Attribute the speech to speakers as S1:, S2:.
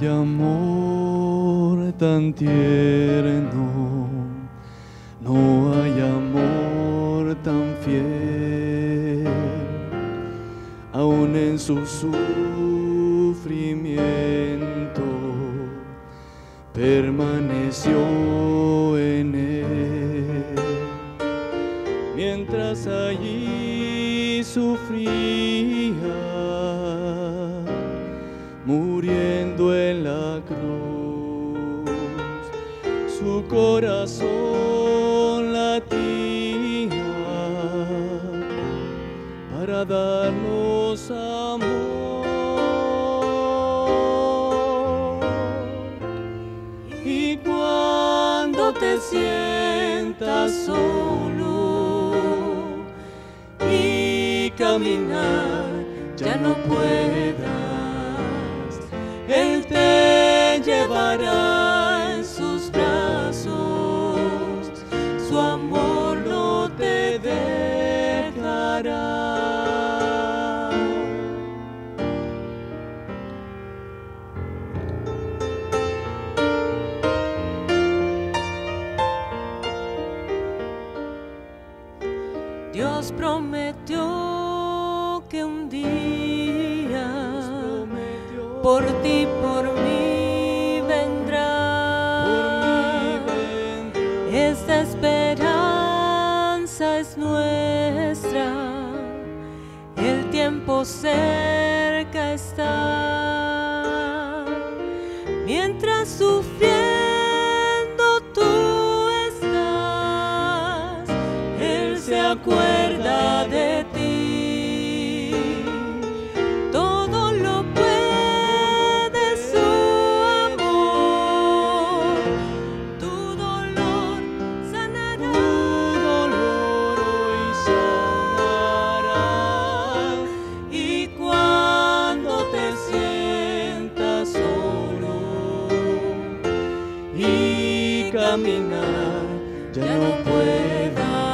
S1: hay amor tan tierno, no hay amor tan fiel, aún en su sufrimiento permaneció en él, mientras allí sufría, muriendo en la cruz, su corazón latía para darnos amor. Y cuando te sientas solo y caminar ya no puedas, Él te llevará en sus brazos, su amor no te dejará. Dios prometió que un día por ti, por mí vendrá. Esta esperanza es nuestra, el tiempo cerca está. Mientras sufriendo tú estás, Él se acuerda de ti. Todo lo puede su amor, tu dolor sanará, tu dolor hoy sanará. Y cuando te sientas solo y caminar ya no puedas,